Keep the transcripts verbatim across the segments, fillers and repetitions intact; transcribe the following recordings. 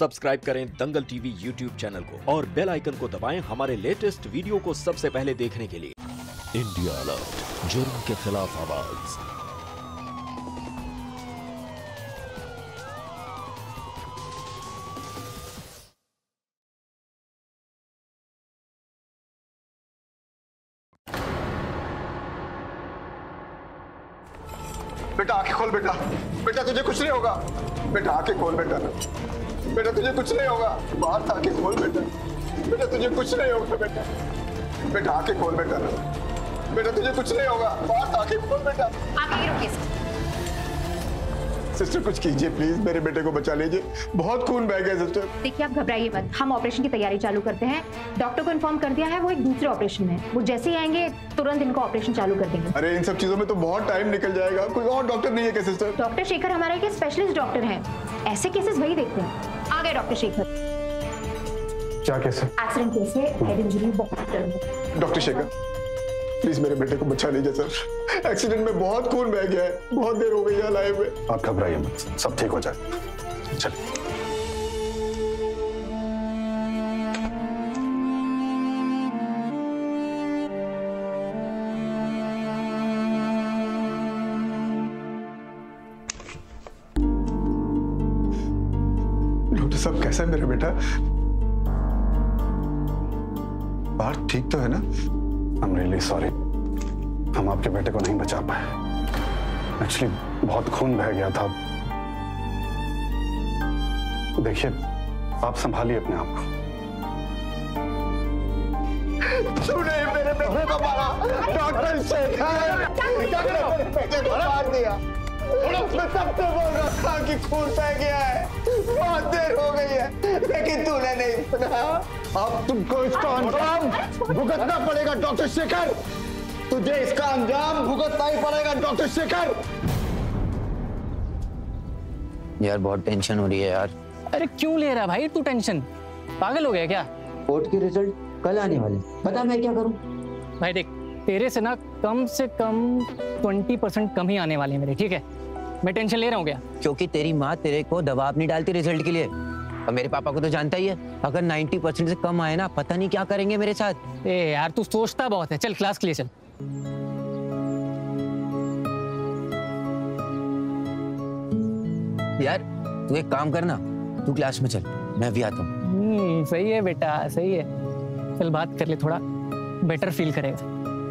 Subscribe करें दंगल TV YouTube channel को और बेल आइकन को दबाएं हमारे लेटेस्ट वीडियो को सबसे पहले देखने के लिए। इंडिया अलर्ट, जुर्म के खिलाफ आवाज। बेटा आंखें खोल बेटा, बेटा तुझे कुछ नहीं होगा। बेटा आंखें खोल बेटा, बेटा तुझे कुछ नहीं होगा। बाहर आंखें खोल बेटा, बेटा तुझे कुछ नहीं होगा। बेटा बेटा आंखें खोल बेटा, बेटा तुझे कुछ नहीं होगा। बाहर आंखें खोल बेटा। आगे रुकिए सिस्टर, कुछ कीजिए प्लीज, मेरे बेटे को बचा लीजिए, बहुत खून बह गया सिस्टर। देखिए आप घबराइए मत, हम ऑपरेशन की तैयारी चालू करते हैं। डॉक्टर को इन्फॉर्म कर दिया है, वो एक दूसरे ऑपरेशन में, वो जैसे ही आएंगे तुरंत इनको ऑपरेशन चालू कर देंगे। अरे इन सब चीजों में तो बहुत टाइम निकल जाएगा, कोई और डॉक्टर नहीं है क्या सिस्टर? डॉक्टर शेखर हमारे के स्पेशलिस्ट डॉक्टर हैं, ऐसे केसेस वही देखते हैं। आ गए डॉक्टर शेखर। क्या केस है? एक्सीडेंट केस है, हेड इंजरी बहुत। डॉक्टर शेखर प्लीज मेरे बेटे को बचा लीजिए सर, एक्सीडेंट में बहुत खून बह गया है, बहुत देर हो गई है लाइव में। आप घबराइए मत, सब ठीक हो जाए। चलिए। डॉक्टर साहब कैसा है मेरा बेटा? बाहर ठीक तो है ना? I'm really sorry, हम आपके बेटे को नहीं बचा पाए। एक्चुअली बहुत खून बह गया था। देखिए आप संभालिए अपने आप को। तूने मेरे बेटे को मारा, डॉक्टर शेखर, मेरे बेटे को मार दिया। मैं तब से बोल रहा था कि खून बह गया है, बहुत देर हो गई है, लेकिन तूने नहीं सुना। अब तुमको इसका अंजाम भुगतना पड़ेगा डॉक्टर शेखर, तुझे इसका अंजाम भुगतना ही पड़ेगा डॉक्टर शेखर। यार बहुत टेंशन हो रही है यार। अरे क्यों ले रहा भाई तू टेंशन, पागल हो गया क्या? कोर्ट के रिजल्ट कल आने वाले, बता मैं क्या करूं? भाई देख तेरे से ना कम से कम ट्वेंटी परसेंट कम ही आने वाले हैं मेरे, ठीक है? मैं टेंशन ले रहा हूँ क्या? क्योंकि तेरी माँ तेरे को दबाव नहीं डालती रिजल्ट के लिए, और मेरे पापा को तो जानता ही है, अगर नब्बे परसेंट से कम आए ना पता नहीं क्या करेंगे मेरे साथ। ए यार तू सोचता बहुत है, चल क्लास के लिए चल। यार तू एक काम करना, तू क्लास में चल, मैं भी आता हूँ। सही है बेटा, सही है, चल बात कर ले, थोड़ा बेटर फील करेगा।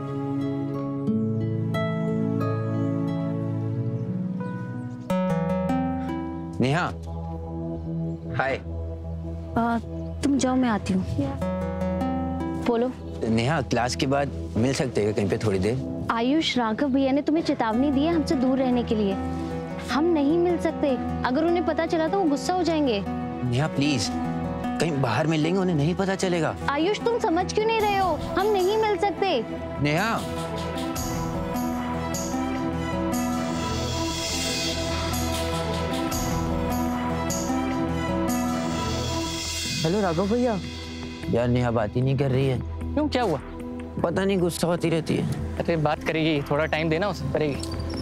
नेहा हाय। तुम जाओ मैं आती हूँ। बोलो। नेहा क्लास के बाद मिल सकते हैं कहीं पे थोड़ी देर? आयुष, राघव भैया ने तुम्हें चेतावनी दी है हमसे दूर रहने के लिए, हम नहीं मिल सकते, अगर उन्हें पता चला तो वो गुस्सा हो जाएंगे। नेहा प्लीज, कहीं बाहर मिल लेंगे, उन्हें नहीं पता चलेगा। आयुष तुम समझ क्यों नहीं रहे हो, हम नहीं मिल सकते। नेहा हेलो राघव भैया। यार नेहा बात ही नहीं कर रही है। क्यों, क्या हुआ? पता नहीं, गुस्सा होती रहती है। अरे बात करेगी, थोड़ा टाइम देना उसे, करेगी।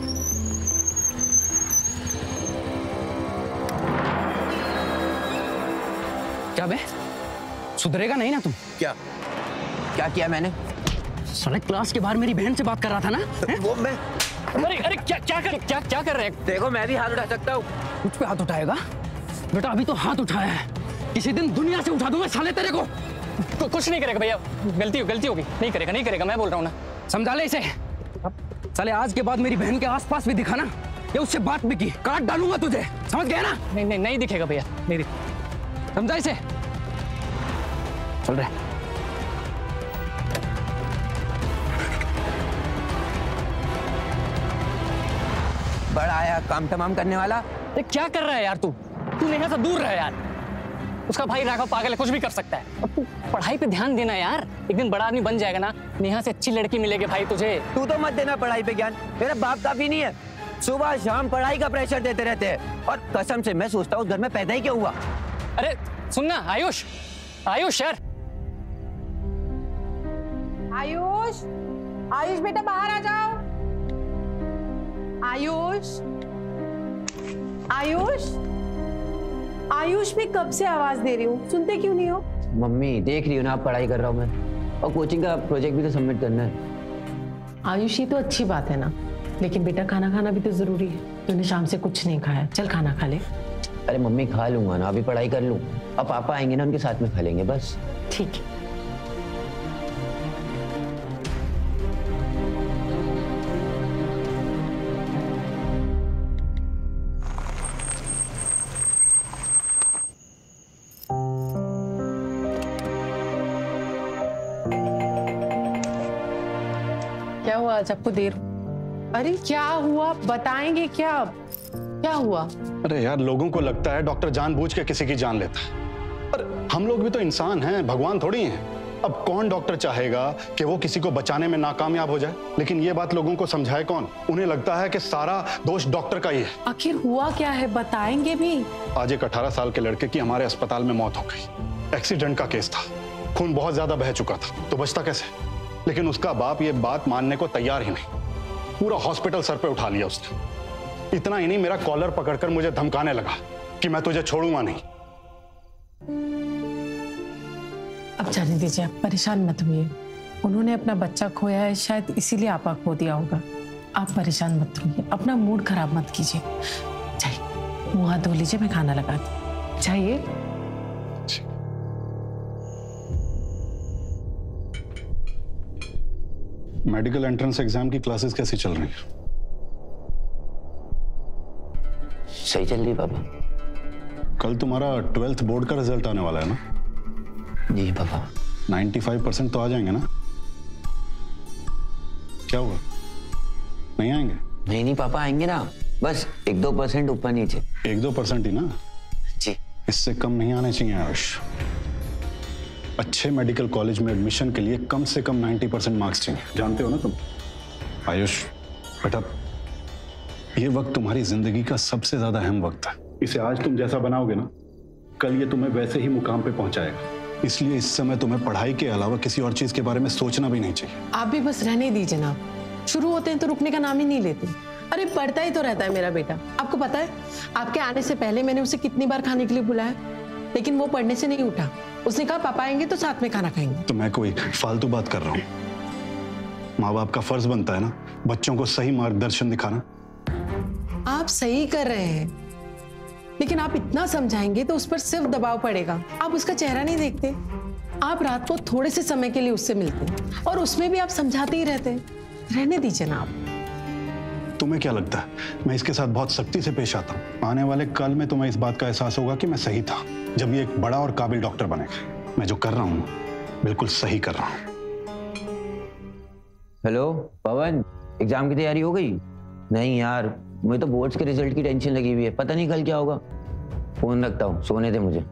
क्या बे, सुधरेगा नहीं ना तुम? क्या क्या किया मैंने? साले क्लास के बाहर मेरी बहन से बात कर रहा था ना? वो मैं अरे अरे क्या क्या कर क्या क्या कर रहे हैं? देखो मैं भी हाथ उठा सकता हूँ। मुझ पे हाथ उठाएगा? बेटा अभी तो हाथ उठाया है, किसी दिन दुनिया से उठा दूंगा साले तेरे को। तो कुछ नहीं करेगा भैया, गलती हो गलती होगी, नहीं करेगा नहीं करेगा, मैं बोल रहा हूँ ना, समझा ले इसे। साले आज के बाद मेरी बहन के आसपास भी दिखा ना, या उससे बात भी की, काट डालूंगा तुझे, समझ गया ना? नहीं नहीं नहीं दिखेगा भैया, नहीं दिखेगा, समझा इसे? चल रहे बड़ा आया काम तमाम करने वाला। अरे क्या कर रहा है यार तू? तू नेहा से दूर रह यार, उसका भाई राघव पागल है, कुछ भी कर सकता है। अब तू पढ़ाई पे ध्यान देना यार, एक दिन बड़ा आदमी बन जाएगा ना, नेहा से अच्छी लड़की मिलेगी भाई तुझे। तू तो मत देना पढ़ाई पे ज्ञान, मेरा बाप काफी नहीं है, सुबह शाम पढ़ाई का प्रेशर देते रहते हैं, और कसम से मैं सोचता हूँ घर में पैदा ही क्यों हुआ। अरे सुनना आयुष, आयुष यार, आयुष, आयुष बेटा बाहर आ जाओ। आयुष, आयुष, आयुष भी कब से आवाज दे रही हूँ, सुनते क्यों नहीं हो? मम्मी देख रही हो ना, आप पढ़ाई कर रहा हूँ मैं, और कोचिंग का प्रोजेक्ट भी तो सबमिट करना है। आयुष ही तो अच्छी बात है ना, लेकिन बेटा खाना खाना भी तो जरूरी है। तूने शाम से कुछ नहीं खाया, चल खाना खा ले। अरे मम्मी खा लूंगा ना, अभी पढ़ाई कर लूँ, अब पापा आएंगे ना उनके साथ में खा लेंगे बस। ठीक है। क्या हुआ आज आपको देर? अरे क्या हुआ, बताएंगे क्या? क्या हुआ? अरे यार, लोगों को लगता है डॉक्टर जानबूझ के किसी की जान लेता है, पर हम लोग भी तो इंसान हैं, भगवान थोड़ी हैं। अब कौन डॉक्टर चाहेगा कि वो किसी को बचाने में नाकामयाब हो जाए? लेकिन ये बात लोगों को समझाए कौन? उन्हें लगता है कि सारा दोष डॉक्टर का ही है। आखिर हुआ क्या है, बताएंगे भी? आज एक अठारह साल के लड़के की हमारे अस्पताल में मौत हो गई। एक्सीडेंट का केस था, खून बहुत ज्यादा बह चुका था, तो बचता कैसे? लेकिन उसका बाप ये बात मानने को तैयार ही नहीं। पूरा हॉस्पिटल सर पे उठा लिया उसने। इतना ही नहीं, मेरा कॉलर पकड़कर मुझे धमकाने लगा कि मैं तुझे छोड़ूंगा नहीं। अब जाने दीजिए, आप परेशान मत होइए। उन्होंने अपना बच्चा खोया है, शायद इसीलिए आपा खो दिया होगा। आप परेशान मत होइए, अपना मूड खराब मत कीजिए। जाइए मुंह हाथ धो लीजिए, मैं खाना लगाती हूँ। जाइए। मेडिकल एंट्रेंस एग्जाम की क्लासेस कैसी चल रही हैं? सही चल रही पापा। कल तुम्हारा ट्वेल्थ बोर्ड का रिजल्ट आने वाला है ना? जी पापा। पचानवे परसेंट तो आ जाएंगे ना? क्या हुआ, नहीं आएंगे? नहीं नहीं पापा, आएंगे ना, बस एक दो परसेंट ऊपर नीचे। एक दो परसेंट ही ना? जी। इससे कम नहीं आने चाहिए आयुष। अच्छे मेडिकल कॉलेज में एडमिशन के लिए कम से कम नब्बे परसेंट मार्क्स चाहिए, जानते हो ना तुम? आयुष बेटा, ये वक्त तुम्हारी जिंदगी का सबसे ज्यादा अहम वक्त है। इसे आज तुम जैसा बनाओगे ना, कल ये तुम्हें वैसे ही मुकाम पे पहुंचाएगा। इसलिए इस समय तुम्हें पढ़ाई के अलावा किसी और चीज के बारे में सोचना भी नहीं चाहिए। आप भी बस रहने दीजिए ना, शुरू होते हैं तो रुकने का नाम ही नहीं लेते। अरे पढ़ता ही तो रहता है मेरा बेटा। आपको पता है, आपके आने से पहले मैंने उसे कितनी बार खाने के लिए बुलाया, लेकिन वो पढ़ने से नहीं उठा। उसने कहा पापा आएंगे तो साथ में खाना खाएंगे। तो मैं कोई फालतू बात कर रहा हूँ? माँ बाप का फर्ज बनता है ना बच्चों को सही मार्गदर्शन दिखाना। आप सही कर रहे हैं, लेकिन आप इतना समझाएंगे तो उस पर सिर्फ दबाव पड़ेगा। आप उसका चेहरा नहीं देखते। आप रात को थोड़े से समय के लिए उससे मिलते हैं, और उसमें भी आप समझाते ही रहते हैं। रहने दीजिए ना आप। तुम्हें क्या लगता है मैं इसके साथ बहुत सख्ती से पेश आता हूँ? आने वाले कल में तुम्हें इस बात का एहसास होगा कि मैं सही था, जब ये एक बड़ा और काबिल डॉक्टर बनेगा। मैं जो कर रहा हूँ बिल्कुल सही कर रहा हूँ। हेलो पवन, एग्जाम की तैयारी हो गई? नहीं यार, मुझे तो बोर्ड्स के रिजल्ट की टेंशन लगी हुई है, पता नहीं कल क्या होगा। फोन रखता हूँ, सोने दे मुझे।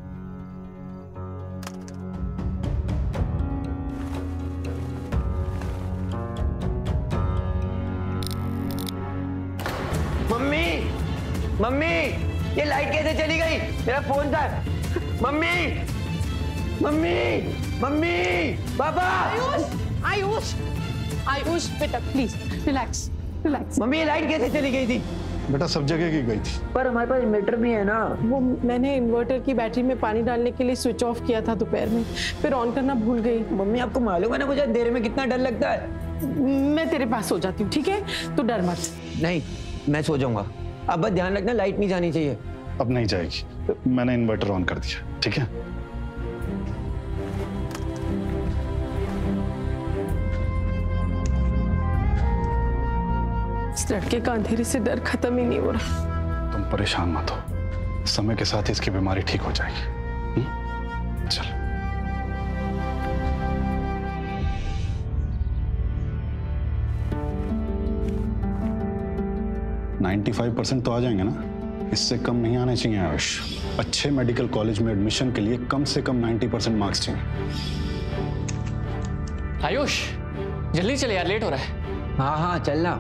मम्मी मम्मी, ये लाइट कैसे चली गई? मेरा फोन था। Mummy mummy mummy papa. Ayush Ayush Ayush बेटा प्लीज रिलैक्स रिलैक्स। मम्मी ये लाइट कैसे चली गई थी? बेटा सब जगह की गई थी, पर हमारे पास इन्वर्टर भी है ना। वो मैंने इन्वर्टर की बैटरी में पानी डालने के लिए स्विच ऑफ किया था दोपहर में, फिर ऑन करना भूल गई। मम्मी आपको मालूम है ना मुझे अंधेरे में कितना डर लगता है। मैं तेरे पास सो जाती हूँ, ठीक है? तू डर मत। नहीं, मैं सो जाऊंगा। अब बस ध्यान रखना, लाइट नहीं जानी चाहिए। अब नहीं जाएगी, मैंने इन्वर्टर ऑन कर दिया, ठीक है? इस लड़के का अंधेरे से डर खत्म ही नहीं हो रहा। तुम परेशान मत हो, समय के साथ इसकी बीमारी ठीक हो जाएगी। हुँ? चल। पचानवे परसेंट तो आ जाएंगे ना? इससे कम नहीं आने चाहिए आयुष। अच्छे मेडिकल कॉलेज में एडमिशन के लिए कम से कम नब्बे परसेंट मार्क्स चाहिए। आयुष जल्दी चले यार, लेट हो रहा है। हाँ हाँ चलना।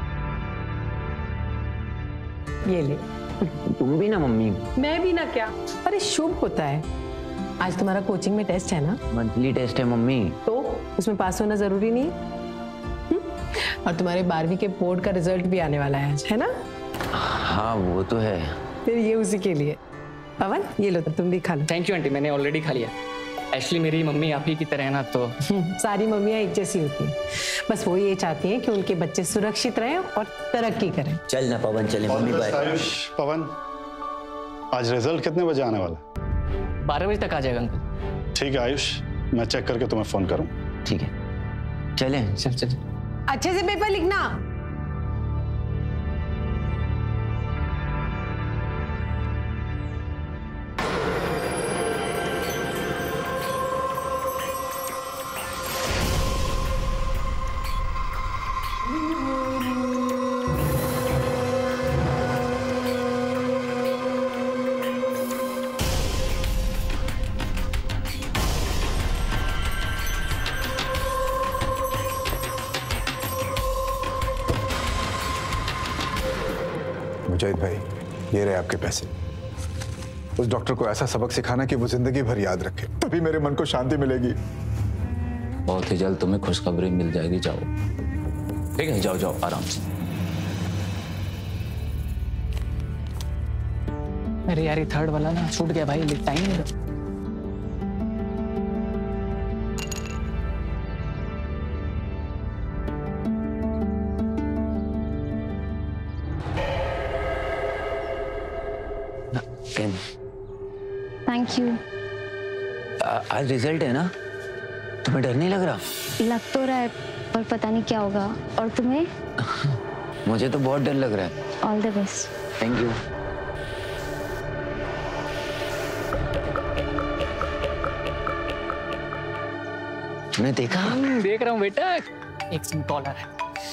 ये ले। तुम भी ना मम्मी। मैं भी ना क्या? अरे शुभ होता है। आज तुम्हारा कोचिंग में टेस्ट है ना? मंथली टेस्ट है मम्मी। तो उसमें पास होना जरूरी नहीं? और तुम्हारे बारहवीं के बोर्ड का रिजल्ट भी आने वाला है आज, है ना? हाँ वो तो है। फिर ये उसी के लिए। पवन ये लो, तो तुम भी खा लो। थैंक यू आंटी, मैंने ऑलरेडी खा लिया। एक्चुअली मेरी मम्मी आप ही की तरह है ना, तो सारी मम्मियाँ एक जैसी होती हैं, बस वो ये चाहती हैं कि उनके बच्चे सुरक्षित रहें और तरक्की करें। चल ना पवन, चले मम्मी बाय। आयुष, पवन, आज रिजल्ट कितने बजे आने वाला? बारह बजे तक आ जाएगा अंकल। ठीक है आयुष, मैं चेक करके तुम्हें फोन करूँ। ठीक है, चले चल चल। अच्छे से पेपर लिखना। मुजाहिद भाई, ये रहे आपके पैसे। उस डॉक्टर को ऐसा सबक सिखाना कि वो जिंदगी भर याद रखे, तभी मेरे मन को शांति मिलेगी। बहुत ही जल्द तुम्हें खुशखबरी मिल जाएगी। जाओ, ठीक है, जाओ जाओ आराम से। अरे यार ये थर्ड वाला ना छूट गया भाई, टाइम नहीं। Thank you. आज रिजल्ट है ना, तुम्हें डर नहीं लग रहा? लग तो रहा है, पर पता नहीं क्या होगा। और तुम्हें? मुझे तो बहुत डर लग रहा है। All the best. Thank you. तुमने देखा? देख रहा हूँ बेटा, एक सिम कॉलर है।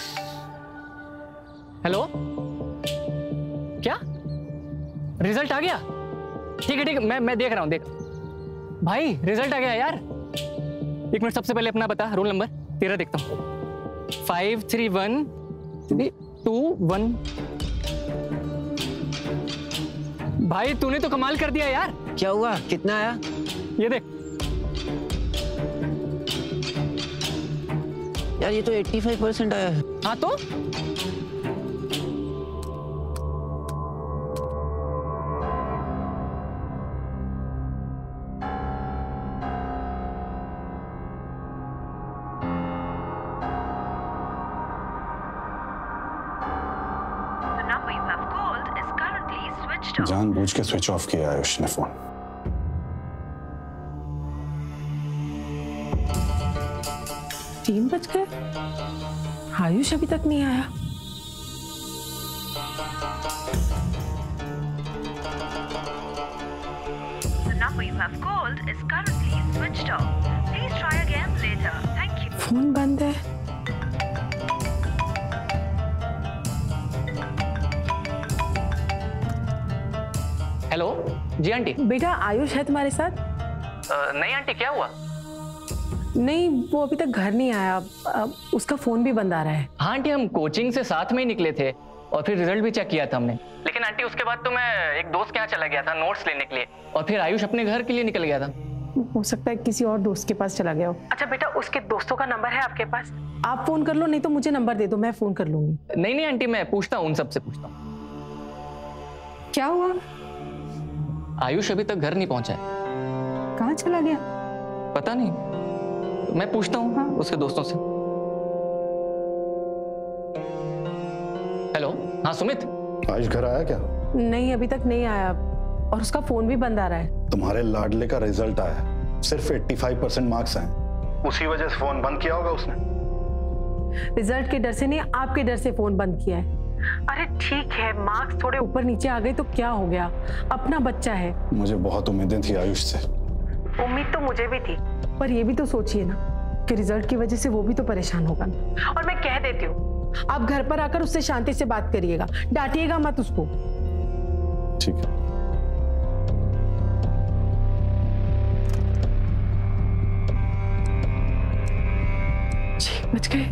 हेलो, क्या रिजल्ट आ गया? ठीक है ठीक है, मैं मैं देख रहा हूँ। देख भाई, रिजल्ट आ गया यार। एक मिनट, सबसे पहले अपना बता, रोल नंबर तेरा देखता हूँ। Five three one three two one. भाई तूने तो कमाल कर दिया यार। क्या हुआ, कितना आया? ये देख यार, ये तो पचासी परसेंट आया है। हाँ तो जानबूझ के स्विच ऑफ किया आयुष ने फोन। तीन बज गए, आयुष अभी तक नहीं आया। The number you have called is currently switched off. Please try again later. Thank you. Phone बंद है। Hello ji aunty. बेटा आयुष है तुम्हारे साथ? uh, नहीं आंटी, क्या हुआ? नहीं, वो अभी तक घर नहीं आया। अब उसका फोन भी बंद आ रहा है। हाँ आंटी, हम कोचिंग से साथ में ही निकले थे और फिर रिजल्ट भी चेक किया था हमने। लेकिन आंटी उसके बाद तो मैं एक दोस्त के यहाँ चला गया था नोट्स लेने के लिए, और फिर आयुष अपने घर के लिए निकल गया था। हो सकता है किसी और दोस्त के पास चला गया हो। अच्छा बेटा, उसके दोस्तों का नंबर है आपके पास? आप फोन कर लो, नहीं तो मुझे नंबर दे दो, मैं फोन कर लूंगी। नहीं नहीं आंटी, मैं पूछता हूँ, उन सबसे पूछता हूँ। क्या हुआ? आयुष अभी तक घर नहीं पहुंचा है। कहाँ चला गया? पता नहीं, मैं पूछता हूँ हाँ? उसके दोस्तों से। हेलो, हाँ सुमित। आयुष घर आया क्या? नहीं, अभी तक नहीं आया, और उसका फोन भी बंद आ रहा है। तुम्हारे लाडले का रिजल्ट आया, सिर्फ पचासी परसेंट मार्क्स आए, उसी वजह से फोन बंद किया होगा उसने। रिजल्ट के डर से नहीं, आपके डर से फोन बंद किया है। अरे ठीक है, मार्क्स थोड़े ऊपर नीचे आ गए तो क्या हो गया, अपना बच्चा है। मुझे बहुत उम्मीदें थी आयुष से। उम्मीद तो मुझे भी थी, पर ये भी तो सोचिए ना कि रिजल्ट की वजह से वो भी तो परेशान होगा। और मैं कह देती हूँ, आप घर पर आकर उससे शांति से बात करिएगा, डांटिएगा मत उसको। ठीक है। छह बज गए।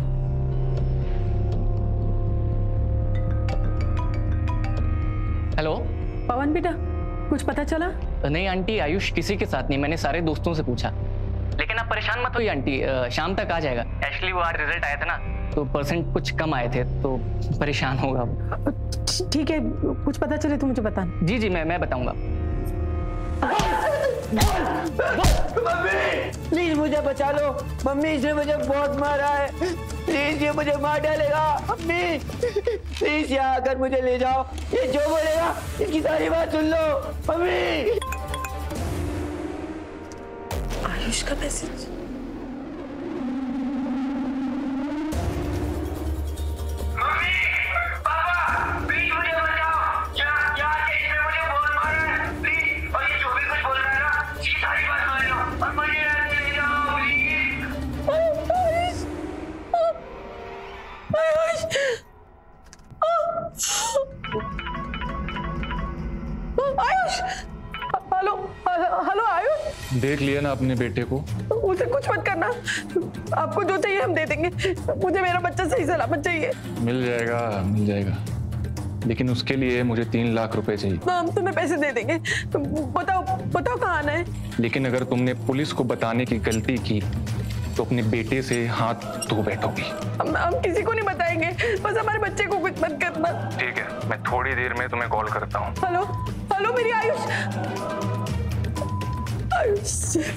हेलो पवन बेटा, कुछ पता चला? नहीं आंटी, आयुष किसी के साथ नहीं, मैंने सारे दोस्तों से पूछा। लेकिन आप परेशान मत होइए आंटी, शाम तक आ जाएगा। एक्चुअली वो आज रिजल्ट आया था ना, तो परसेंट कुछ कम आए थे, तो परेशान होगा वो। ठीक है, कुछ पता चले तो मुझे बताना। जी जी, मैं मैं बताऊंगा। मम्मी प्लीज मुझे बचा लो। मम्मी इसने मुझे बहुत मारा है, प्लीज ये मुझे मार डालेगा। मम्मी प्लीज यहाँ आकर मुझे ले जाओ, ये जो बोलेगा इसकी सारी बात सुन लो। मम्मी। आयुष का मैसेज। हेलो हेलो आयुष, देख लिया ना अपने बेटे को? उसे कुछ मत करना, आपको जो चाहिए हम दे देंगे। मुझे मेरा बच्चा सही सलामत चाहिए। मिल जाएगा मिल जाएगा, लेकिन उसके लिए मुझे तीन लाख रुपए चाहिए। हम तुम्हें पैसे दे देंगे, बताओ बताओ कहाँ आना है। लेकिन अगर तुमने पुलिस को बताने की गलती की तो अपने बेटे से हाथ धो बैठोगी। हम, हम किसी को नहीं बताएंगे, बस हमारे बच्चे को कुछ मत करना। ठीक है, मैं थोड़ी देर में तुम्हें कॉल करता हूँ। हेलो हेलो मेरी आयुष, आयुष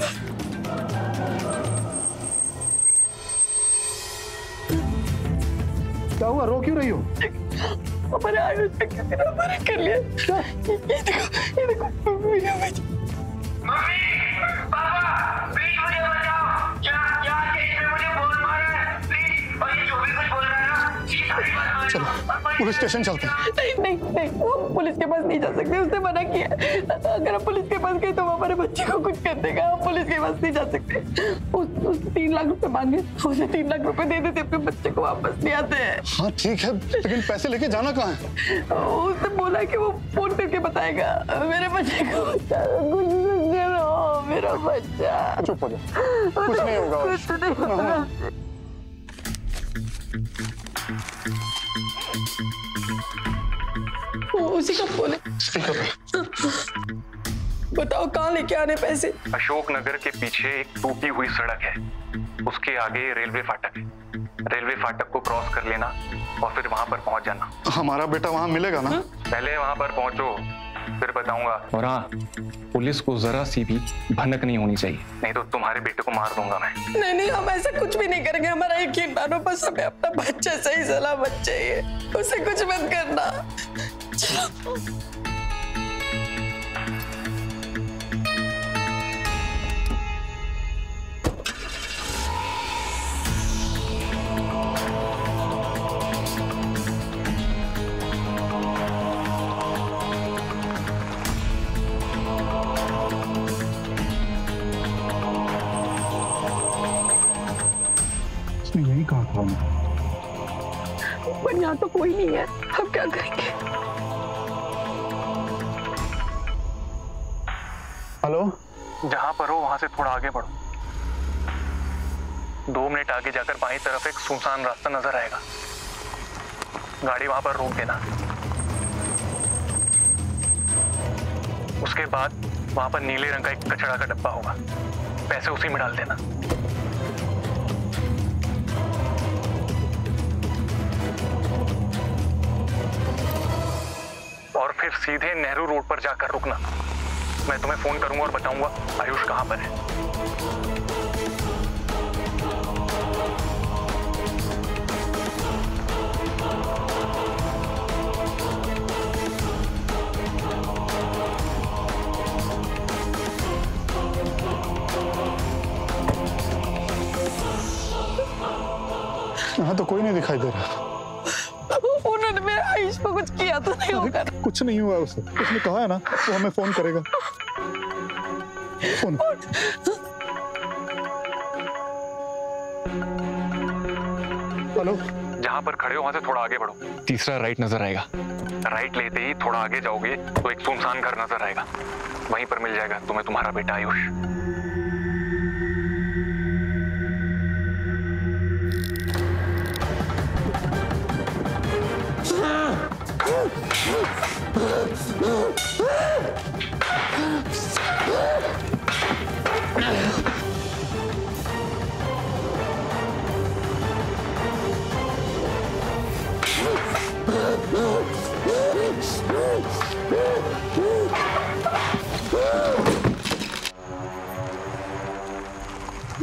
क्या हुआ, रो क्यों रही हो? हमारे आयुष पे किसी ने हमारा कर लिया। ये देखो ये देखो मम्मी, पापा, प्लीज मुझे बचाओ। क्या क्या इसने मुझे बहुत मारा है, प्लीज। और ये जो भी कुछ बोल रहा है ना, ये सारी बात मान लो। चलो पुलिस स्टेशन चलते हैं। नहीं नहीं नहीं, हम पुलिस के पास नहीं जा सकते, उसने मना किया। अगर हम पुलिस के पास गए तो हमारे बच्चे को कुछ कर देगा। हम पुलिस के पास नहीं जा सकते। उस, उस तीन लाख रुपए मांगे, उसे तीन लाख रुपए दे देते, अपने बच्चे को वापस नहीं आते हैं। हाँ ठीक है, लेकिन पैसे लेके जाना कहाँ है? उसने बोला कि वो फोन करके बताएगा। मेरे बच्चे को कुछ करो, मेरा बच्चा। चुप हो जाओ, कुछ नहीं होगा। कुछ नहीं होगा। उसी का फोन है। बताओ कहाँ लेके आने पैसे? अशोक नगर के पीछे एक टूटी हुई सड़क है, उसके आगे रेलवे फाटक है। रेलवे फाटक को क्रॉस कर लेना और फिर वहां पर पहुंच जाना। हमारा बेटा वहां मिलेगा ना? पहले वहां पर पहुंचो, फिर बताऊंगा। और हाँ, पुलिस को जरा सी भी भनक नहीं होनी चाहिए, नहीं तो तुम्हारे बेटे को मार दूंगा मैं। नहीं नहीं, हम ऐसा कुछ भी नहीं करेंगे। हमारा यकीन मानो, बस हमें अपना बच्चा सही सलामत चाहिए, उसे कुछ मत करना। यही कहा था, पर यहाँ तो कोई नहीं है, अब क्या करेंगे? हेलो, जहां पर हो वहां से थोड़ा आगे बढ़ो। दो मिनट आगे जाकर बाईं तरफ एक सुनसान रास्ता नजर आएगा, गाड़ी वहां पर रोक देना। उसके बाद वहां पर नीले रंग का एक कचरा का डब्बा होगा, पैसे उसी में डाल देना। और फिर सीधे नेहरू रोड पर जाकर रुकना। मैं तुम्हें फोन करूंगा और बताऊंगा आयुष कहां पर है। यहाँ तो कोई नहीं दिखाई दे रहा। उन्होंने मेरे आयुष को कुछ किया तो नहीं होगा? कुछ नहीं हुआ उसे, उसने कहा है ना वो हमें फोन करेगा। फोन। हेलो, जहां पर खड़े हो वहां से थोड़ा आगे बढ़ो, तीसरा राइट नजर आएगा। राइट लेते ही थोड़ा आगे जाओगे तो एक सुनसान घर नजर आएगा, वहीं पर मिल जाएगा तुम्हें तुम्हारा बेटा आयुष। Oh!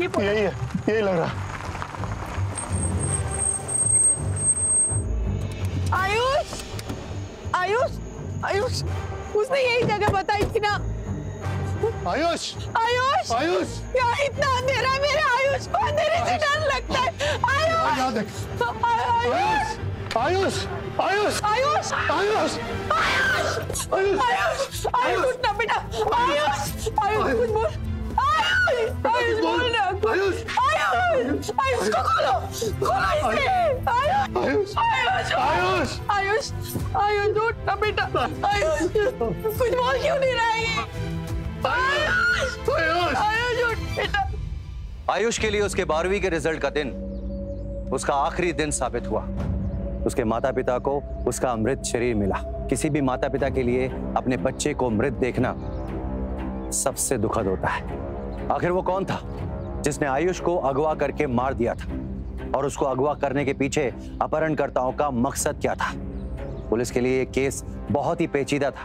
ये यही है, यही लग रहा। आयुष, आयुष, आयुष, उसने यही जगह बताई थी ना। आयुष, आयुष, आयुष, यहाँ इतना अंधेरा है, मेरे आयुष को अंधेरे से डर लगता है। आयुष, आयुष, आयुष, आयुष, आयुष, आयुष, आयुष, आयुष, आयुष, उठना बेटा, आयुष, आयुष, कुछ बोल, आयुष, आयुष बोल ना, आयुष, आयुष, आयुष को खोलो, खोलो इसे, आयुष, आयुष, आयुष, आयुष, आयुष, उठना बेटा, आयुष, कुछ बोल क्यों नहीं रहा है ये? आयुष, आयुष, आयुष, उठ बेटा। आयुष के लिए उसके बारहवीं के रिजल्ट का दिन उसका आखिरी दिन साबित हुआ। उसके माता पिता को उसका अमृत शरीर मिला। किसी भी माता पिता के लिए अपने बच्चे को मृत देखना सबसे दुखद होता है। आखिर वो कौन था जिसने आयुष को अगवा करके मार दिया था, और उसको अगवा करने के पीछे अपहरणकर्ताओं का मकसद क्या था? पुलिस के लिए ये केस बहुत ही पेचीदा था।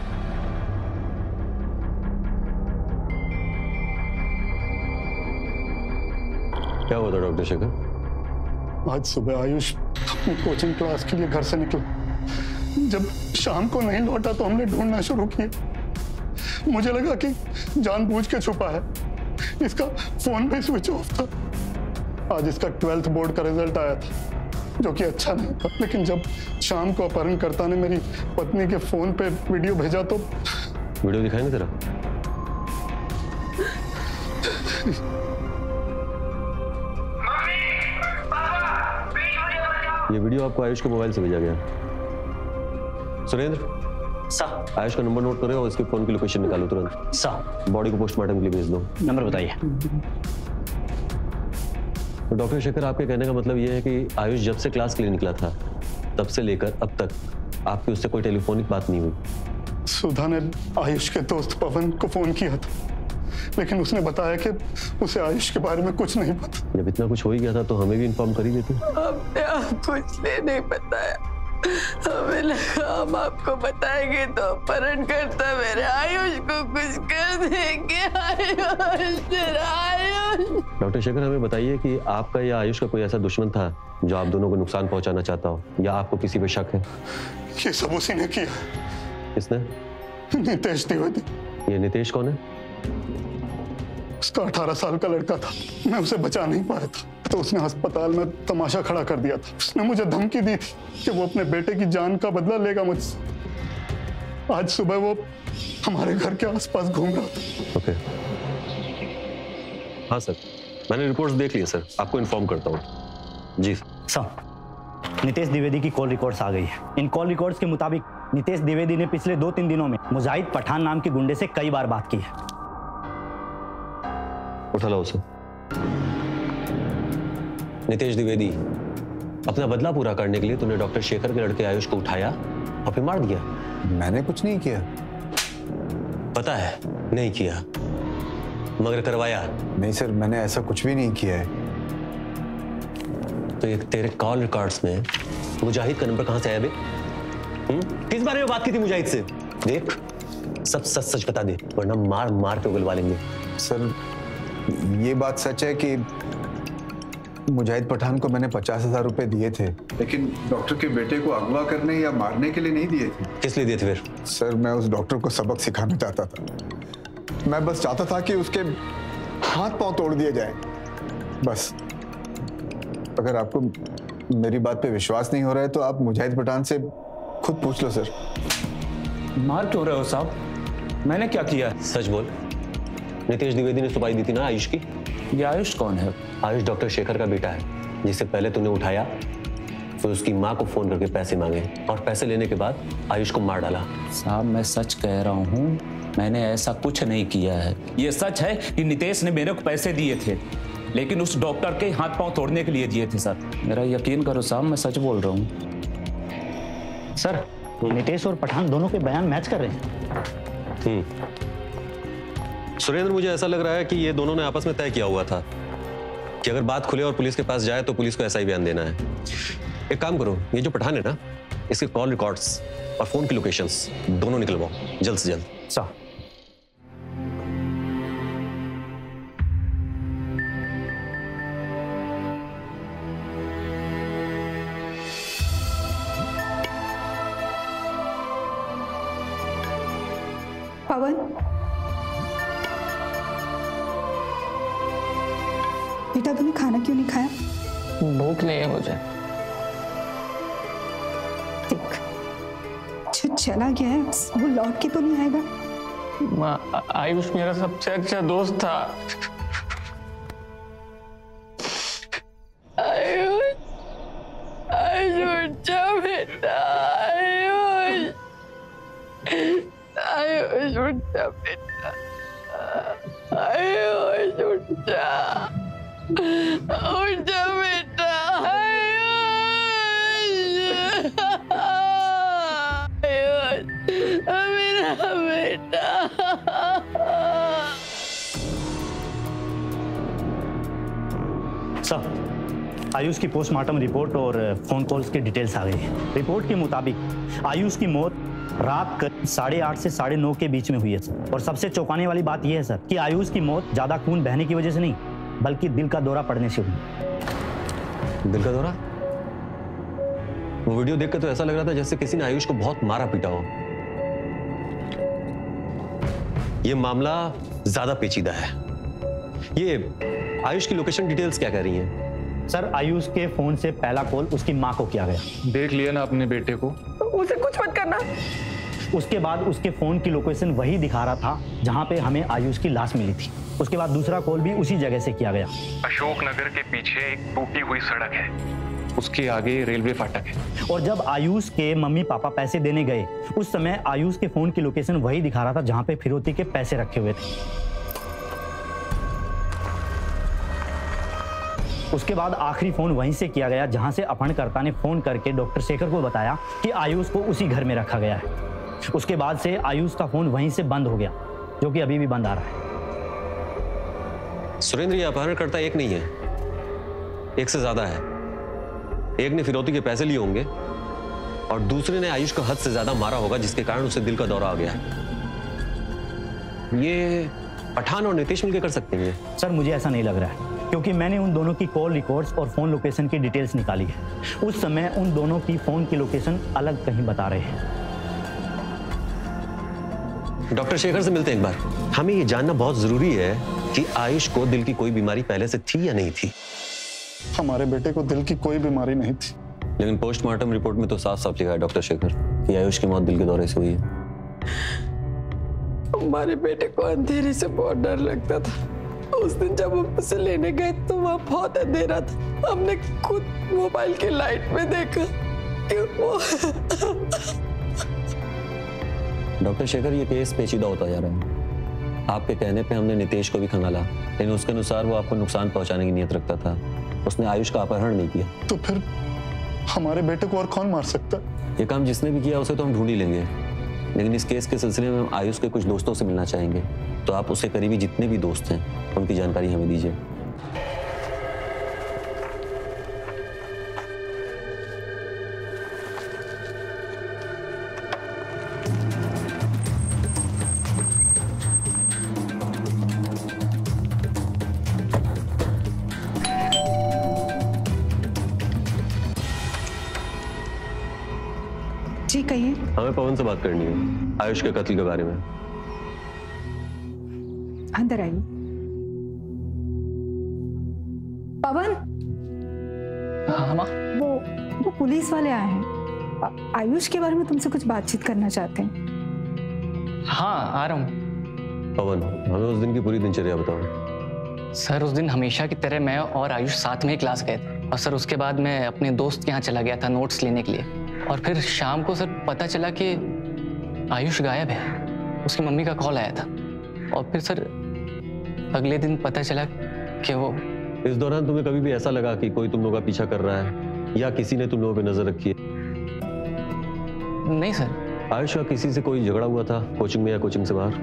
क्या हुआ था डॉक्टर शेखर? आज सुबह आयुष अपनी कोचिंग क्लास के लिए घर से निकला। जब शाम को नहीं लौटा तो हमने ढूंढना शुरू किया। मुझे लगा कि जानबूझ के छुपा है। इसका फोन भी स्विच ऑफ था। आज इसका ट्वेल्थ बोर्ड का रिजल्ट आया था, जो कि अच्छा नहीं था। लेकिन जब शाम को अपहरणकर्ता ने मेरी पत्नी के फोन पे वीडियो भेजा तो वीडियो दिखाई नहीं तेरा? ये वीडियो आपको आयुष के मोबाइल से भेजा गया। सुरेंद्र, सर, आयुष का नंबर नोट करो और उसके फोन की लोकेशन निकालो तुरंत। सर, बॉडी को पोस्टमार्टम के लिए भेज दो। नंबर बताइए। तो डॉक्टर शेखर, आपके कहने का मतलब ये है कि आयुष जब से क्लास के लिए निकला था तब से लेकर अब तक आपकी उससे कोई टेलीफोनिक बात नहीं हुई? सुधा ने आयुष के दोस्त पवन को फोन किया था, लेकिन उसने बताया कि उसे आयुष के बारे में कुछ नहीं पता। जब इतना कुछ हो ही गया था तो हमें भी इन्फॉर्म कर ही देते। हमने आप कुछ नहीं बताया। हमें लगा हम आपको बताएंगे तो अपहरणकर्ता मेरे आयुष को कुछ कर देंगे। आयुष, तेरा आयुष। डॉक्टर शेखर, हमें बताइए कि आपका या आयुष का कोई ऐसा दुश्मन था जो आप दोनों को नुकसान पहुंचाना चाहता हो, या आपको किसी पे शक है? ये सब उसी ने किया। किसने? नितेश द्विवेदी। ये नितेश कौन है? उसका अठारह साल का लड़का था। मैं उसे बचा नहीं पाया था तो उसने अस्पताल में तमाशा खड़ा कर दिया था। उसने मुझे धमकी दी थी कि वो अपने बेटे की जान का बदला लेगा मुझसे। आज सुबह वो हमारे घर के आसपास घूम रहा था। ओके, हाँ सर, मैंने रिपोर्ट्स देख ली सर, आपको इन्फॉर्म करता हूँ। जी सर, नितेश द्विवेदी की कॉल रिकॉर्ड्स आ गई है। इन कॉल रिकॉर्ड्स के मुताबिक नितेश द्विवेदी ने पिछले दो तीन दिनों में मुजाहिद पठान नाम के गुंडे से कई बार बात की है। उठा लो उसे। नितेश द्विवेदी, अपना बदला पूरा करने के लिए तूने डॉक्टर शेखर के लड़के आयुष को उठाया और फिर मार दिया। मैंने कुछ नहीं किया। पता है नहीं किया, मगर करवाया। नहीं सर, मैंने ऐसा कुछ भी नहीं किया है। तो एक तेरे कॉल रिकॉर्ड्स में मुजाहिद का नंबर कहां से आया बे? हम्म? किस बारे में बात की थी मुजाहिद से? देख, सब सच सच बता दे, वरना मार मार के उगलवा लेंगे। सर, ये बात सच है कि मुजाहिद पठान को मैंने पचास हजार रुपए दिए थे, लेकिन डॉक्टर के बेटे को अगवा करने या मारने के लिए नहीं दिए थे। किस लिए दिए थे फिर? सर, मैं उस डॉक्टर को सबक सिखाना चाहता था। मैं बस चाहता था कि उसके हाथ पांव तोड़ दिए जाए, बस। अगर आपको मेरी बात पे विश्वास नहीं हो रहा है तो आप मुजाहिद पठान से खुद पूछ लो सर। मार क्यों रहे हो साहब? मैंने क्या किया? सच बोल। नितेश द्विवेदी ने सुपारी दी थी ना आयुष की? ये आयुष कौन है? आयुष डॉक्टर शेखर का बेटा है, जिससे पहले तूने उठाया, फिर उसकी माँ को फोन करके पैसे मांगे और पैसे लेने के बाद आयुष को मार डाला। साहब, मैं सच कह रहा हूँ, मैंने ऐसा कुछ नहीं किया है। ये सच है कि नितेश ने मेरे को पैसे दिए थे, लेकिन उस डॉक्टर के हाथ पांव तोड़ने के लिए दिए थे सर। मेरा यकीन करो साहब, मैं सच बोल रहा हूँ। सर, नितेश और पठान दोनों के बयान मैच कर रहे हैं। हम्म सुरेंद्र, मुझे ऐसा लग रहा है कि ये दोनों ने आपस में तय किया हुआ था कि अगर बात खुले और पुलिस के पास जाए तो पुलिस को ऐसा ही बयान देना है। एक काम करो, ये जो पठान है ना, इसके कॉल रिकॉर्ड्स और फोन की लोकेशंस दोनों निकलवाओ जल्द से जल्द। सर। पवन, बेटा तूने खाना क्यों नहीं खाया? भूख नहीं है मुझे। देख, जो चला गया है वो लौट के तो नहीं आएगा। माँ, आयुष मेरा सबसे अच्छा दोस्त था। आयुष, आयुष जा बेटा, आयुष, आयुष उठ जा बेटा, आयुष उठ जा, उठ जा बेटा, आयुष, आयुष, मेरा बेटा। सर, आयुष की पोस्टमार्टम रिपोर्ट और फोन कॉल्स की डिटेल्स आ गई है। रिपोर्ट के मुताबिक आयुष की मौत रात करीब साढ़े आठ से साढ़े नौ के बीच में हुई है सर। और सबसे चौंकाने वाली बात यह है सर कि आयुष की मौत ज्यादा खून बहने की वजह से नहीं, बल्कि दिल का दौरा पड़ने से हुई। दिल का दौरा? वो वीडियो देख के तो ऐसा लग रहा था जैसे किसी ने आयुष को बहुत मारा पीटा हो। ये मामला ज्यादा पेचीदा है। ये आयुष की लोकेशन डिटेल्स क्या कह रही हैं? सर, आयुष के फोन से पहला कॉल उसकी मां को किया गया। देख लिया ना अपने बेटे को? उसे कुछ मत करना। उसके बाद उसके फोन की लोकेशन वही दिखा रहा था जहां पे हमें आयुष की लाश मिली थी। उसके बाद दूसरा कॉल भी उसी जगह से किया गया। अशोक नगर के पीछे एक टूटी हुई सड़क है, उसके आगे रेलवे फाटक है। और जब आयुष के मम्मी पापा पैसे देने गए उस समय आयुष के फोन की लोकेशन वही दिखा रहा था जहां पे फिरौती के पैसे रखे हुए थे। उसके बाद आखिरी फोन वहीं से किया गया जहां से अपहरणकर्ता ने फोन करके डॉक्टर शेखर को बताया कि आयुष को उसी घर में रखा गया है। उसके बाद से आयुष का फोन वहीं से बंद हो गया, जो कि अभी भी बंद आ रहा है। सुरेंद्र, ये अपहरणकर्ता एक नहीं है, एक से ज्यादा है। एक ने फिरौती के पैसे लिए होंगे और दूसरे ने आयुष को हद से ज्यादा मारा होगा, जिसके कारण उसे दिल का दौरा आ गया है। ये पठान और नितेश मिलकर कर सकते हैं? सर, मुझे ऐसा नहीं लग रहा है, क्योंकि मैंने उन दोनों की कॉल रिकॉर्ड्स और फोन लोकेशन की डिटेल्स निकाली है। उस समय उन दोनों की फोन की लोकेशन अलग कहीं बता रहे हैं। डॉक्टर शेखर से मिलते हैं एक बार। हमें ये जानना बहुत जरूरी है कि आयुष को दिल की कोई बीमारी पहले से थी या नहीं थी। हमारे बेटे को दिल की कोई बीमारी नहीं थी। लेकिन पोस्टमार्टम रिपोर्ट में तो साफ साफ लिखा है डॉक्टर शेखर कि आयुष की मौत दिल के दौरे से हुई है। हमारे बेटे को अंधेरे से बहुत डर लगता था। उस दिन जब हम उसे लेने गए तो वहाँ बहुत अंधेरा था। हमने खुद मोबाइल की लाइट में देखा कि वो डॉक्टर शेखर, ये केस पेचीदा होता जा रहा है। आपके कहने पे हमने नितेश को भी खंगाला, लेकिन उसके अनुसार वो आपको नुकसान पहुंचाने की नीयत रखता था। उसने आयुष का अपहरण नहीं किया। तो फिर हमारे बेटे को और कौन मार सकता? ये काम जिसने भी किया उसे तो हम ढूंढ ही लेंगे, लेकिन इस केस के सिलसिले में हम आयुष के कुछ दोस्तों से मिलना चाहेंगे। तो आप उससे करीबी जितने भी दोस्त हैं उनकी जानकारी हमें दीजिए। जी कहिए। हमें पवन से बात करनी है आयुष के कत्ल के बारे में। अंदर आइए। पवन, हाँ माँ। वो वो पुलिस वाले आए हैं। आ- आयुष के बारे में तुमसे कुछ बातचीत करना चाहते हैं। हाँ, आ रहा हूँ। पवन, हमें उस दिन की पूरी दिनचर्या बताओ। सर, उस दिन हमेशा की तरह मैं और आयुष साथ में ही क्लास गए थे। और सर, उसके बाद मैं अपने दोस्त के यहाँ चला गया था नोट्स लेने के लिए। और फिर शाम को सर पता चला कि आयुष गायब है। उसकी मम्मी का कॉल आया था। और फिर सर अगले दिन पता चला कि वो। इस दौरान तुम्हें कभी भी ऐसा लगा कि कोई तुम लोगों का पीछा कर रहा है या किसी ने तुम लोगों पे नजर रखी है? नहीं सर। आयुष का किसी से कोई झगड़ा हुआ था कोचिंग में या कोचिंग से बाहर?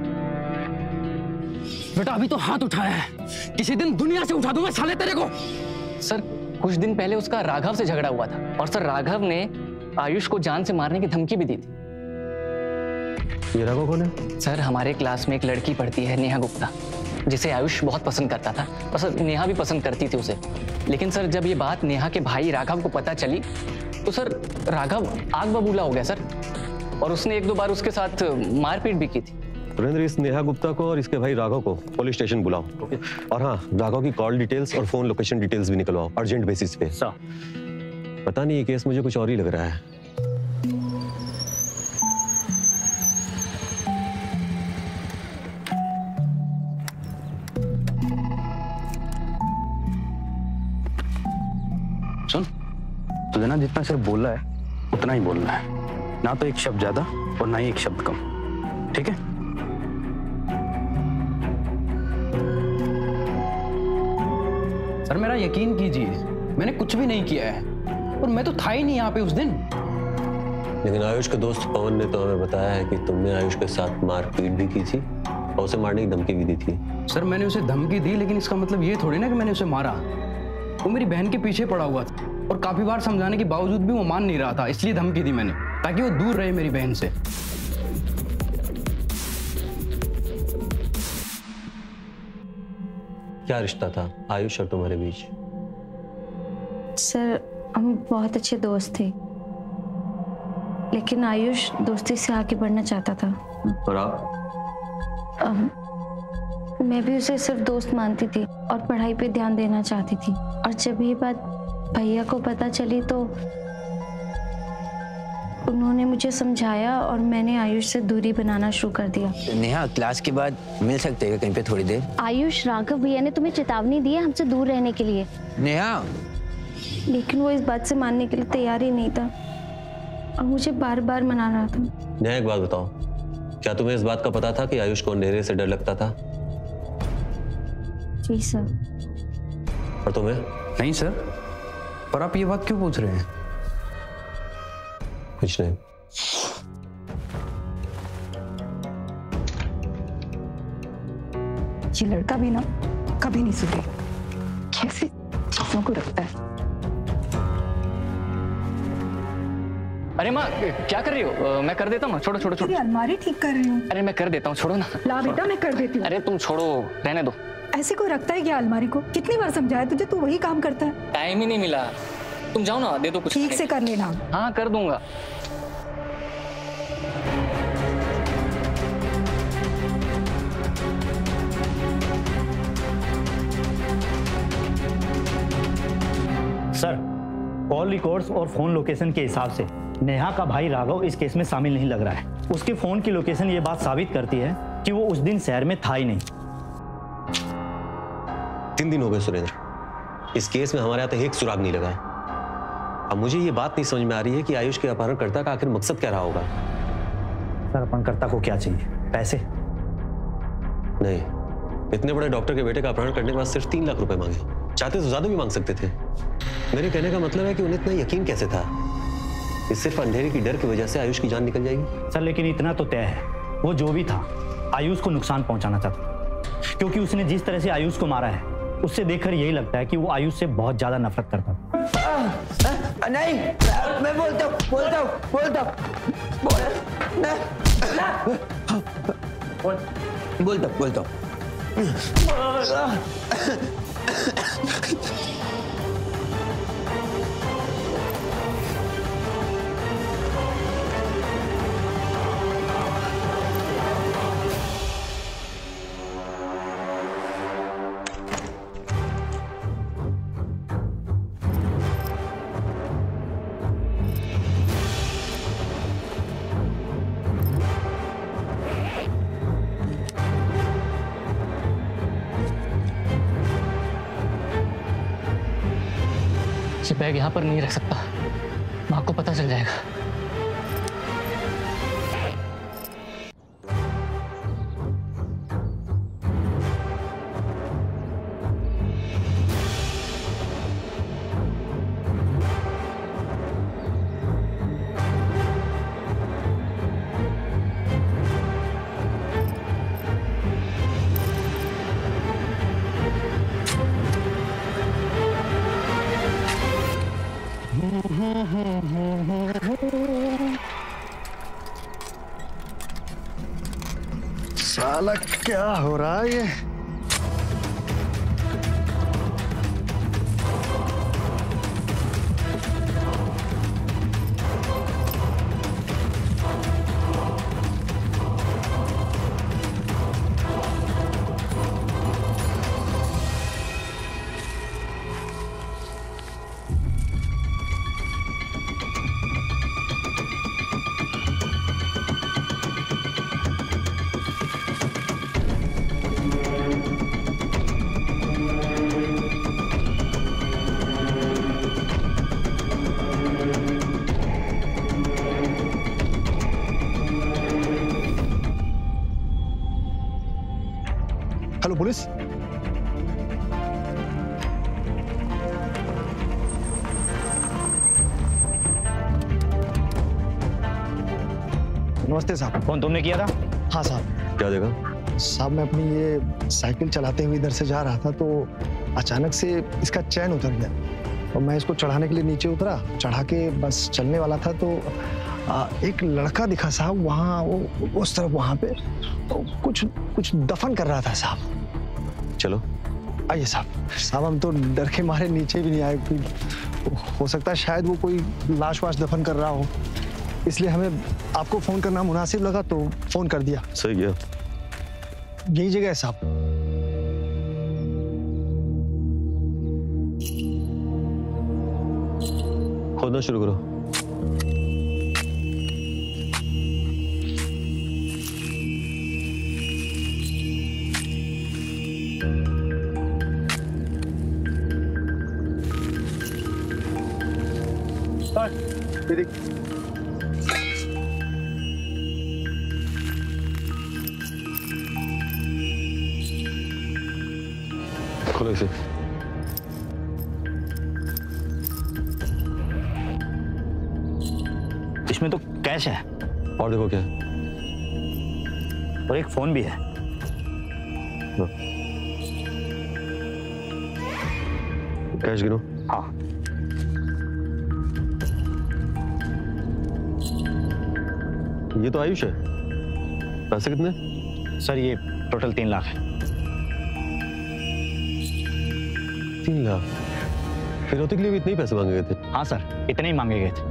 बेटा अभी तो हाथ उठाया है, किसी दिन दुनिया से उठा दूंगा साले तेरे को। सर, कुछ दिन पहले उसका राघव से झगड़ा हुआ था। और सर राघव ने आयुष को जान से मारने की धमकी भी दी थी। ये राघव कौन है? सर, हमारे क्लास में एक लड़की पढ़ती है, नेहा गुप्ता, जिसे आयुष बहुत पसंद करता था। और सर नेहा भी पसंद करती थी उसे। लेकिन सर जब ये बात नेहा के भाई राघव को पता चली तो सर राघव आग बबूला हो गया सर। और उसने एक दो बार उसके साथ मारपीट भी की थी। सुरेंद्र, इस नेहा गुप्ता को और इसके भाई राघव को पुलिस स्टेशन बुलाओ। और हाँ, राघव की कॉल डिटेल्स और फोन लोकेशन डिटेल्स भी निकलवाओ अर्जेंट बेसिस पे। पता नहीं ये केस मुझे कुछ और ही लग रहा है। सुन, तुझे ना जितना सिर्फ बोलना है उतना ही बोलना है, ना तो एक शब्द ज्यादा और ना ही एक शब्द कम, ठीक है? सर मेरा यकीन कीजिए, मैंने कुछ भी नहीं किया है और मैं तो था ही नहीं यहाँ पे उस दिन। लेकिन आयुष के दोस्त पवन ने तो हमें बताया है कि तुमने आयुष के साथ मारपीट भी की थी और उसे मारने की धमकी भी दी थी। सर मैंने उसे धमकी दी, लेकिन इसका मतलब ये थोड़ी ना कि मैंने उसे मारा। वो मेरी बहन के पीछे पड़ा हुआ था और काफी बार समझाने के बावजूद भी वो मान नहीं रहा था, इसलिए धमकी दी मैंने, ताकि वो दूर रहे मेरी बहन से। क्या रिश्ता था आयुष और तुम्हारे बीच? सर हम बहुत अच्छे दोस्त थे, लेकिन आयुष दोस्ती से आगे बढ़ना चाहता था। और आप? um, मैं भी उसे सिर्फ दोस्त मानती थी और पढ़ाई पे ध्यान देना चाहती थी। और जब ये बात भैया को पता चली तो उन्होंने मुझे समझाया और मैंने आयुष से दूरी बनाना शुरू कर दिया। नेहा, क्लास के बाद मिल सकते हैं कहीं पे थोड़ी देर? आयुष, राघव भैया ने तुम्हें चेतावनी दी है हमसे दूर रहने के लिए। नेहा, लेकिन वो इस बात से मानने के लिए तैयार ही नहीं था और मुझे बार बार मना रहा था। नेहा, एक बात बताओ, क्या तुम्हें इस बात का पता था कि आयुष को अंधेरे से डर लगता था? जी सर। और तुम्हें? नहीं सर, पर आप ये बात क्यों पूछ रहे हैं? कुछ नहीं। ये लड़का भी ना कभी नहीं सुधरे, कैसे चीजों को रखता है। अरे माँ, क्या कर रही हो? मैं कर देता हूँ, छोड़ो छोड़ो छोड़ो। अलमारी ठीक कर रही हूँ। अरे मैं कर देता हूँ, छोड़ो ना। ला बेटा, मैं कर देती हूँ। अरे तुम छोड़ो, रहने दो। ऐसे कोई रखता है क्या अलमारी को? कितनी बार समझाया तुझे, तू वही काम करता है। टाइम ही नहीं मिला। तुम जाओ ना, दे दो कुछ। ठीक से कर लेना। हाँ कर दूंगा। सर, कॉल रिकॉर्ड्स और फोन लोकेशन के हिसाब से नेहा का भाई राघव इस केस में शामिल नहीं लग रहा है। उसके फोन की लोकेशन ये बात साबित करती है कि वो उस दिन शहर में था ही नहीं। तीन दिन हो गए सुरेंद्र, इस केस में हमारे यहाँ एक सुराग नहीं लगा। अब मुझे ये बात नहीं समझ में आ रही है कि आयुष के अपहरणकर्ता का आखिर मकसद क्या रहा होगा। सर, अपहरणकर्ता को क्या चाहिए? पैसे? नहीं, इतने बड़े डॉक्टर के बेटे का अपहरण करने के बाद सिर्फ तीन लाख रुपए मांगे। चाहते तो ज्यादा भी मांग सकते थे। मेरे कहने का मतलब है कि उन्हें इतना यकीन कैसे था कि सिर्फ अंधेरे की डर की वजह से आयुष की जान निकल जाएगी? सर, लेकिन इतना तो तय है, वो जो भी था आयुष को नुकसान पहुंचाना चाहता, क्योंकि उसने जिस तरह से आयुष को मारा है उससे देखकर यही लगता है कि वो आयुष से बहुत ज्यादा नफरत करता था। नहीं, मैं बोलता हूँ, बोलता हूँ, बोलता हूँ, बोलता हूँ, बोलता हूँ। ये बैग यहाँ पर नहीं रख सकता, माँ को पता चल जाएगा। साला क्या हो रहा है ये? Hello police. नमस्ते साहब। फोन तुमने किया था? हाँ साहब। क्या देखा? साहब मैं अपनी ये साइकिल चलाते हुए इधर से जा रहा था तो अचानक से इसका चैन उतर गया और मैं इसको चढ़ाने के लिए नीचे उतरा, चढ़ा के बस चलने वाला था तो आ, एक लड़का दिखा साहब वहाँ, वो उस तरफ वहाँ पे तो कुछ कुछ दफन कर रहा था साहब। चलो आइए साहब। साहब हम तो डर के मारे नीचे भी नहीं आए, कोई हो सकता है शायद वो कोई लाश वाश दफन कर रहा हो, इसलिए हमें आपको फोन करना मुनासिब लगा तो फोन कर दिया। सही किया। यही जगह है साहब। खोदना शुरू करो। खोलो इसे। इसमें तो कैश है। और देखो क्या है? और एक फोन भी है। कैश गिनो। हाँ। ये तो आयुष है। पैसे कितने? सर ये टोटल तीन लाख है। तीन लाख? फिरौती के लिए भी इतने ही पैसे मांगे गए थे? हाँ सर, इतने ही मांगे गए थे।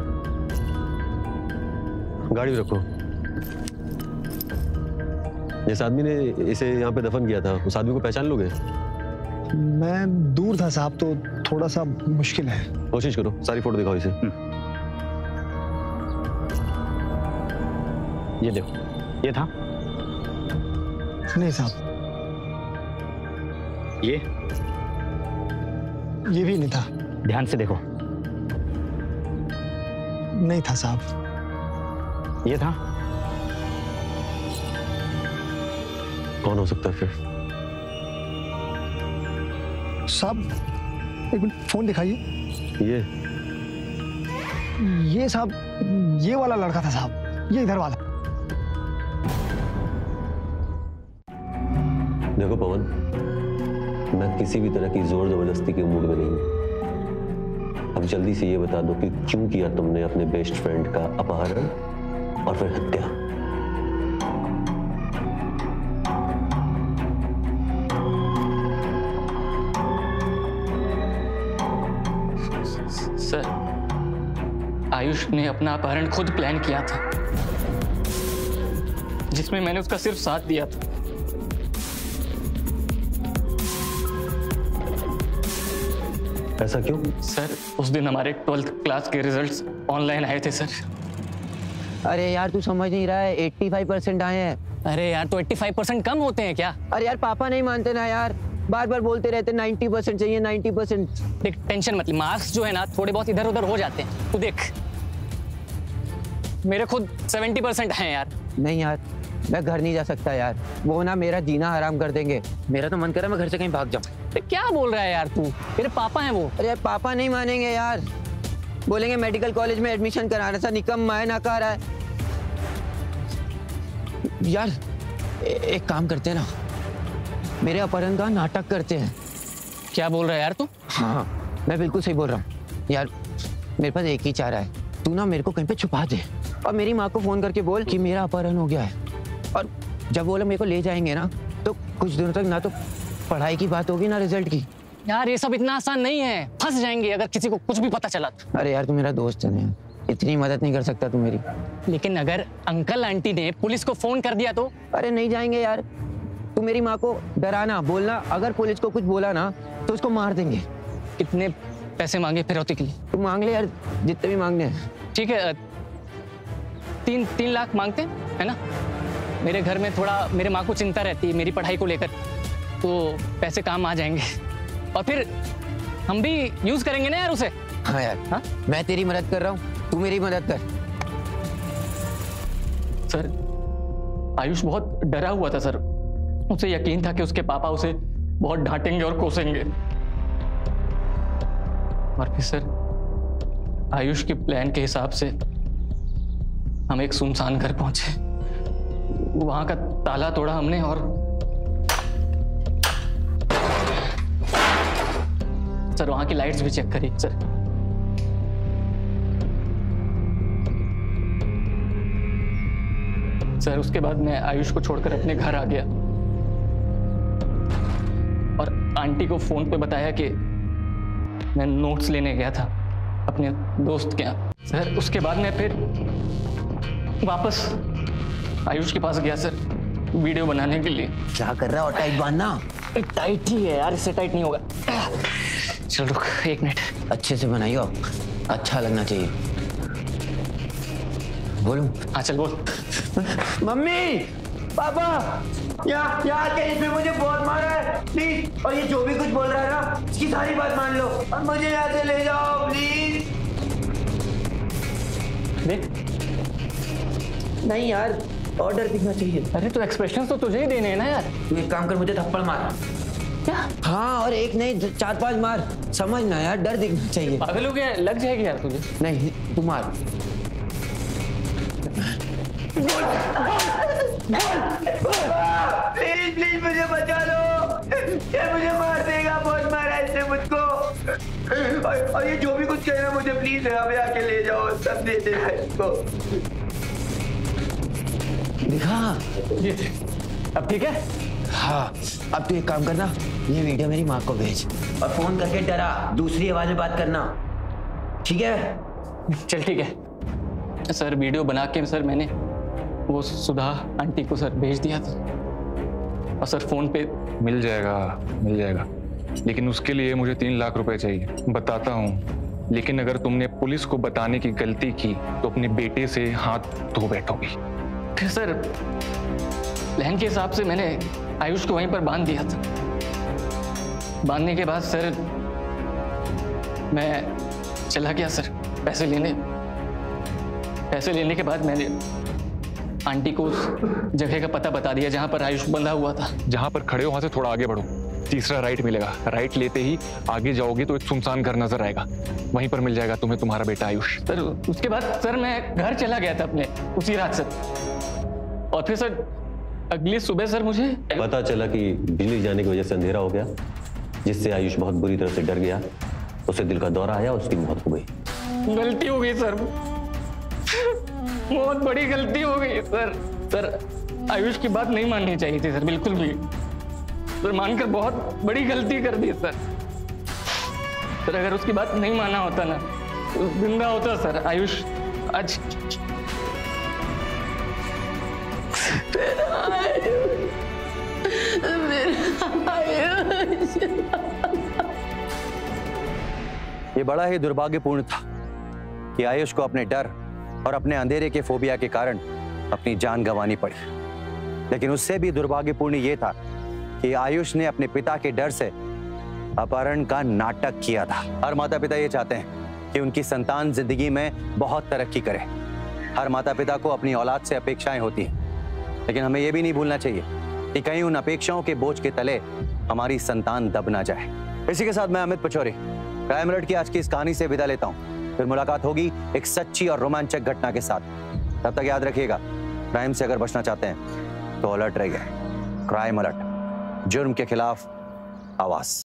गाड़ी में रखो। जिस आदमी ने इसे यहाँ पे दफन किया था उस आदमी को पहचान लोगे? मैं दूर था साहब तो थोड़ा सा मुश्किल है। कोशिश करो, सारी फोटो दिखाओ इसे। ये देखो, ये था? नहीं साहब। ये ये भी नहीं था। ध्यान से देखो। नहीं था साहब। ये था? कौन हो सकता है फिर? साहब एक मिनट, फोन दिखाइए। ये ये साहब, ये वाला लड़का था साहब, ये इधर वाला। देखो पवन, मैं किसी भी तरह की जोर जबरदस्ती के मूड में नहीं हूं। अब जल्दी से ये बता दो कि क्यों किया तुमने अपने बेस्ट फ्रेंड का अपहरण और फिर हत्या? सर, आयुष ने अपना अपहरण खुद प्लान किया था, जिसमें मैंने उसका सिर्फ साथ दिया था। ऐसा क्यों? सर, उस दिन हमारे ट्वेल्थ क्लास के रिजल्ट्स ऑनलाइन आए थे सर। अरे यार तू समझ नहीं रहा है, पचासी परसेंट आए हैं। अरे यार तो पचासी परसेंट कम होते हैं क्या? अरे यार पापा नहीं मानते ना यार, बार बार बोलते रहते नब्बे परसेंट चाहिए, नब्बे परसेंट। देख टेंशन मत ले, मार्क्स जो है ना थोड़े बहुत इधर उधर हो जाते हैं। तू देख मेरे खुद सत्तर परसेंट हैं यार। नहीं यार मैं घर नहीं जा सकता यार, वो ना मेरा जीना हराम कर देंगे। मेरा तो मन कर रहा है मैं घर से कहीं भाग जाऊं। क्या बोल रहा है यार तू? तेरे पापा हैं वो। अरे यार पापा नहीं मानेंगे यार, बोलेंगे मेडिकल कॉलेज में एडमिशन कराना सा निकम्मा है, ना कह रहा है। यार ए, एक काम करते हैं ना, मेरे अपहरण का नाटक करते हैं। क्या बोल रहा है यार तू? हाँ मैं बिल्कुल सही बोल रहा हूँ यार। मेरे पास एक ही चारा है, तू ना मेरे को कहीं पे छुपा दे और मेरी माँ को फोन करके बोल कि मेरा अपहरण हो गया है। और जब वो लोग मेरे को ले जाएंगे ना तो कुछ दिनों तक ना तो पढ़ाई की बात होगी ना रिजल्ट की। यार ये सब इतना आसान नहीं है, फंस जाएंगे अगर किसी को कुछ भी पता चला तो। अरे यार तू मेरा दोस्त है ना, इतनी मदद नहीं कर सकता तू मेरी? लेकिन अगर अंकल आंटी ने पुलिस को फोन कर दिया तो? अरे नहीं जाएंगे यार, तू मेरी माँ को डराना, बोलना अगर पुलिस को कुछ बोला ना तो उसको मार देंगे। कितने पैसे मांगे फिरौती के लिए? तू मांग ले यार जितने भी मांगने हैं। ठीक है, तीन तीन लाख मांगते हैं है ना? मेरे घर में थोड़ा मेरे माँ को चिंता रहती है मेरी पढ़ाई को लेकर, तो पैसे काम आ जाएंगे और फिर हम भी यूज करेंगे ना यार उसे। हाँ यार हाँ? मैं तेरी मदद कर रहा हूँ, तू मेरी मदद कर। सर आयुष बहुत डरा हुआ था सर, उसे यकीन था कि उसके पापा उसे बहुत डांटेंगे और कोसेंगे। और फिर सर आयुष के प्लान के हिसाब से हम एक सुनसान घर पहुंचे। वहां का ताला तोड़ा हमने और सर वहां की लाइट्स भी चेक करी सर। सर उसके बाद मैं आयुष को छोड़कर अपने घर आ गया और आंटी को फोन पे बताया कि मैं नोट्स लेने गया था अपने दोस्त के यहाँ। सर उसके बाद मैं फिर वापस आयुष के पास गया सर वीडियो बनाने के लिए। क्या कर रहा है? और टाइट बांधना। टाइट ही है यार, इससे टाइट नहीं होगा। चल रुक एक मिनट। अच्छे से बनाइयो, अच्छा लगना चाहिए। बोलूं? हाँ चल बोल। मम्मी पापा यहाँ यहाँ के इसमें मुझे बहुत मारा है प्लीज, और ये जो भी कुछ बोल रहा है ना इसकी सारी बात मान लो और मुझे यहाँ से ले जाओ प्लीज। देख नहीं यार, ऑर्डर दिखना चाहिए। अरे तो एक्सप्रेशन तो तुझे ही देने हैं ना यार। तू एक काम कर, मुझे थप्पड़ मार। क्या? हाँ, और एक नहीं चार पांच मार, समझना यार, डर दिखना चाहिए। पागल हो गया, लग जाएगी यार तुझे। नहीं तू मार। प्लीज प्लीज मुझे बचा लो, ये मुझे मार देगा, बहुत मारा इसने मुझको। और, और ये जो भी कुछ कह रहा है मुझे प्लीज यहाँ पे आके ले जाओ, सब दे देना इसको। दिखा ये अब ठीक है? हाँ अब तू एक काम करना, ये वीडियो मेरी माँ को भेज और फोन करके डरा, दूसरी आवाज में बात करना, ठीक है? चल ठीक है सर। वीडियो बना के सर मैंने वो सुधा आंटी को सर भेज दिया था और सर फोन पे मिल जाएगा मिल जाएगा लेकिन उसके लिए मुझे तीन लाख रुपए चाहिए। बताता हूँ, लेकिन अगर तुमने पुलिस को बताने की गलती की तो अपने बेटे से हाथ धो बैठोगी। फिर सर प्लान के हिसाब से मैंने आयुष को वहीं पर बांध दिया था। बांधने के बाद सर मैं चला गया सर पैसे लेने। पैसे लेने के बाद मैंने आंटी को उस जगह का पता बता दिया जहां पर आयुष बंधा हुआ था। जहां पर खड़े हो वहां से थोड़ा आगे बढ़ो, तीसरा राइट मिलेगा। राइट लेते ही आगे जाओगे तो एक सुनसान घर नजर आएगा, वहीं पर मिल जाएगा तुम्हें तुम्हारा बेटा आयुष। सर उसके बाद सर मैं घर चला गया था अपने उसी रात सर। और फिर सर अगली सुबह सर मुझे पता चला कि बिजली जाने की वजह से अंधेरा हो गया, जिससे आयुष बहुत बुरी तरह से डर गया, उसे दिल का दौरा आया, उसकी मौत हो गई। गलती हो गई सर, बहुत बड़ी गलती हो गई सर। सर आयुष की बात नहीं माननी चाहिए थी सर, बिल्कुल भी। सर मानकर बहुत बड़ी गलती कर दी सर। सर अगर उसकी बात नहीं माना होता ना तो जिंदा होता सर आयुष आज। ये बड़ा ही दुर्भाग्यपूर्ण था कि आयुष को अपने डर और अपने अंधेरे के फोबिया के कारण अपनी जान गंवानी पड़ी। लेकिन उससे भी दुर्भाग्यपूर्ण ये था कि आयुष ने अपने पिता के डर से अपहरण का नाटक किया था। हर माता पिता ये चाहते हैं कि उनकी संतान जिंदगी में बहुत तरक्की करे। हर माता पिता को अपनी औलाद से अपेक्षाएं होती हैं, लेकिन हमें यह भी नहीं भूलना चाहिए कि कहीं उन अपेक्षाओं के बोझ के तले हमारी संतान दब ना जाए। इसी के साथ मैं अमित पचौरी क्राइम अलर्ट की आज की इस कहानी से विदा लेता हूँ। फिर मुलाकात होगी एक सच्ची और रोमांचक घटना के साथ। तब तक याद रखिएगा, क्राइम से अगर बचना चाहते हैं तो अलर्ट रहिए। क्राइम अलर्ट, जुर्म के खिलाफ आवाज।